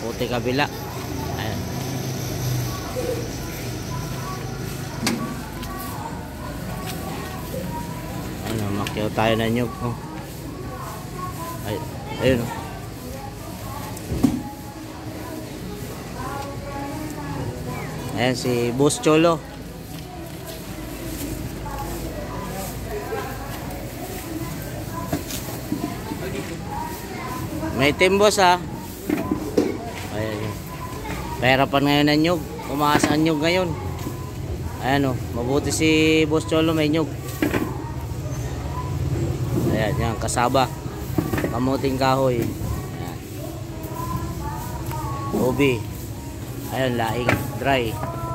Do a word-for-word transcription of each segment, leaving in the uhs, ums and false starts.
puti kabila. Ayan. Ayan, makyaw tayo na nyug. Oh. Ay, ayun oh. Ayan si Boss Cholo. May team boss ha. Ayan yun. Pahirapan ngayon ang nyug. Umakas ang nyug ngayon. Ayan o. Mabuti si Boss Cholo may nyug. Ayan yan. Kasaba. Kamuting kahoy. Ayan. Ubi. Ayan laing. Dry.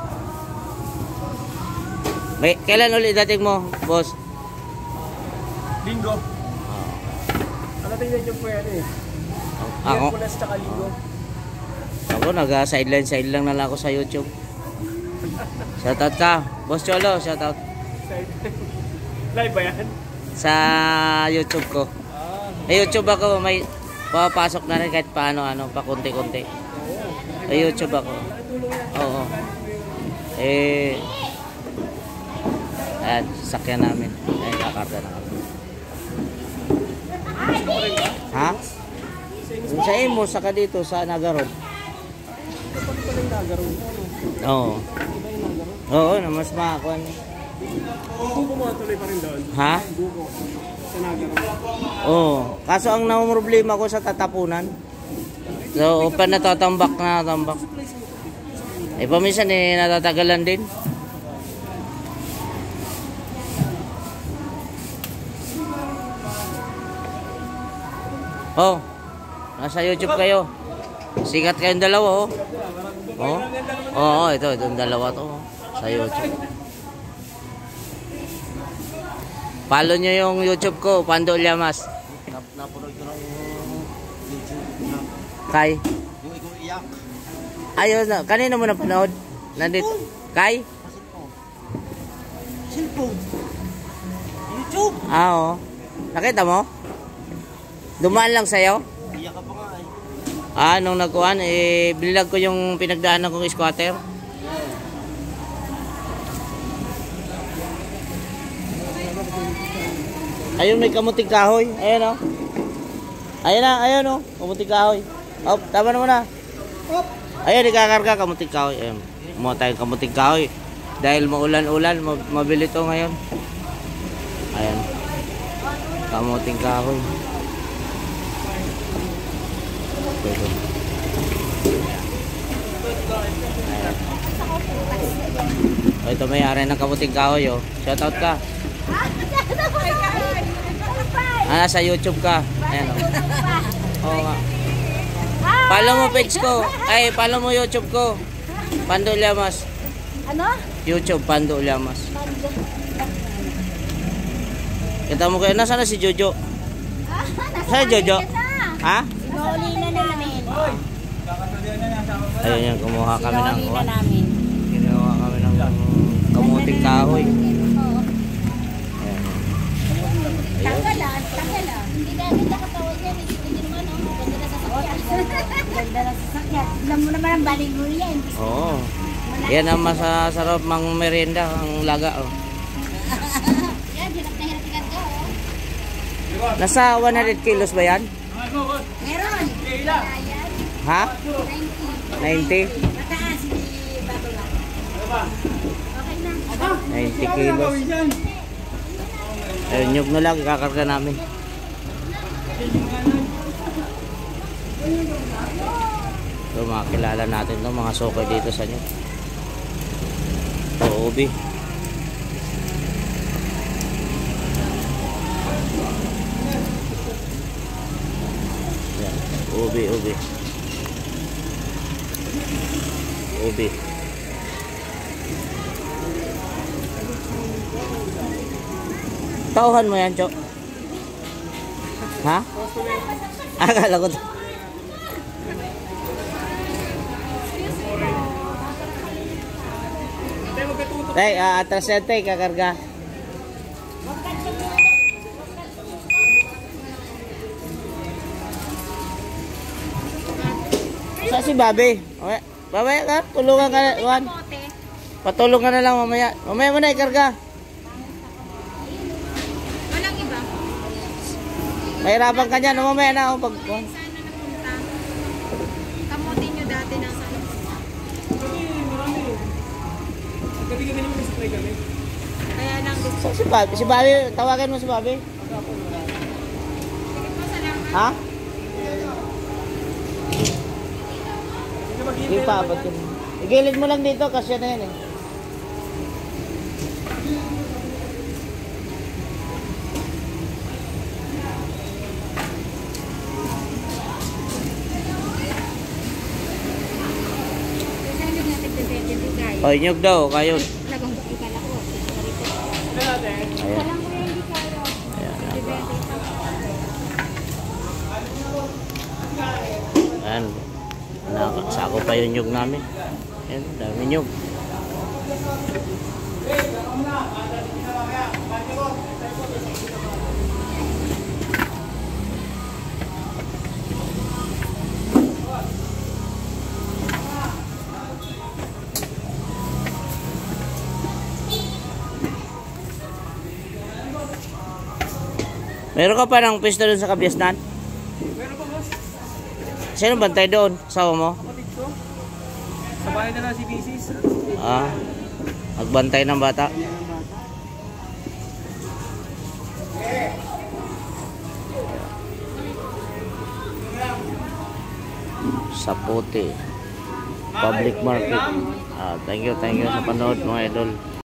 May, kailan ulit dating mo boss? Linggo. Oh. Ano tingnan yung pwede eh? Ako? Miyerkules tsaka linggo. Ako nag-sideline side lang na lang ako sa YouTube. Shoutout ka, Boss Cholo, shoutout. Live ba yan? Sa YouTube ko. Ah. Sa YouTube ako may papasok na rin kahit paano ano, pa konti-konti. Sa YouTube ako. Oo. Eh ayan, sasakyan namin. Ayan, kakarga na kami. Ha? Sa Imo, saka dito sa Nagarod. Oo. Oo, na mas makakuan. Buko mo tuloy pa rin doon. Ha? Buko. Sa Nagarod. Oo. Kaso ang namumroblema ko sa tatapunan. So, open na to, tambak na tambak. Eh, paminsan eh, natatagalan din. Oh, nasa YouTube kayo. Sikat kayong dalawa, oh. Oh, oh, ito, itong dalawa to, oh, sa YouTube. Follow nyo yung YouTube ko, Pando Llamas. Napanood ko lang yung YouTube na. Kay? Yung ikaw iyak. Ayun na, kanina mo napanood? Nandito. Kay? Cellphone. YouTube. Ah, oh. Nakita mo? Dumaan lang sa'yo? Iyak ka pa nga eh. Ah, nung nagkuhan, eh, binilag ko yung pinagdaanan kong squatter. Ayun, may kamuting kahoy. Ayan, oh. Ayan na, ayan, oh. Kamuting kahoy. Oh, tama naman na. Ayan, ikakarga kamuting kahoy. Ayan, kumuha tayong kamuting kahoy. Dahil maulan-ulan, mabili to ngayon. Ayan. Kamuting kahoy. Oh, ito may-ari ng kamuting kahoy, oh. Shoutout ka. Ah, sa YouTube ka. Ayan, oh. Oo nga. Follow mo page ko. Ay, follow mo YouTube ko. Pando Llamas. Ano? YouTube, Pando Llamas. Kita mo kayo, nasa na si Jojo? Saan Jojo? Ha? Sinuli na namin. Ayun yan, kumuha kami ng Sinuli na namin. Kinuha kami ng kamuting kahoy. Ayan. Tagalan, tagalan. Hindi na hindi nakatawag yan. Hindi naman oh. Ganda na sasakyan. Ganda na sasakyan. Alam mo naman ang baligul yan. Oo. Yan ang masasarap mang merienda, ang laga. Oh. Yan, hirap na hirap ka to. Oh. Nasa one hundred kilos ba yan? Meron. Ayan. Ha? ninety. ninety? Mataas si Babola. Okay na. ninety kilos. Ayun, nyug na lang, ikakarga namin. So, makakilala natin to mga sokay dito sa nyug. Ito, ubi. Yan, ubi, ubi. Ubi. Tauhan mo yan, Chok? Ha? Akala ko. Tay, uh, atras yan, tay, kakarga. Sa si Bobby. Okay. Mamaya ka, tulungan ka na, Juan. Kamote. Patulong ka na lang mamaya. Mamaya mo na ikarga. Walang iba. Mahirapan ka dyan, no, mamaya na ako pag... Juan. Sana napunta. Kamote nyo dati na sa Gabi-gabi naman nasa try kami. Kaya lang gusto. Sa si Bobby, si Bobby, tawagan mo si Bobby. Sige po, salamat. Ha? Sige, Hindi maghihintay pa, naman ba't yan. yun? Igilid mo lang dito, kasi na yan eh. Saan yung natin bibente bigay? O, inyog daw, kayo. Lagang bakit ka lang ko. Sige natin. Ayan. Walang ko yung hindi kayo. Ayan. Bibente ito. Ayan. Nakasako pa yung nyug namin. Ayan, dami nyug. Meron ka pa ng pwesto doon sa Kabiasnan? Meron pa, boss? Sino bantay doon? Sawa mo? Kapatid ko. Sa bahay na lang si Bisis. Ah, magbantay ng bata. Sapote Public Market. Ah, thank you, thank you sa panood mga idol.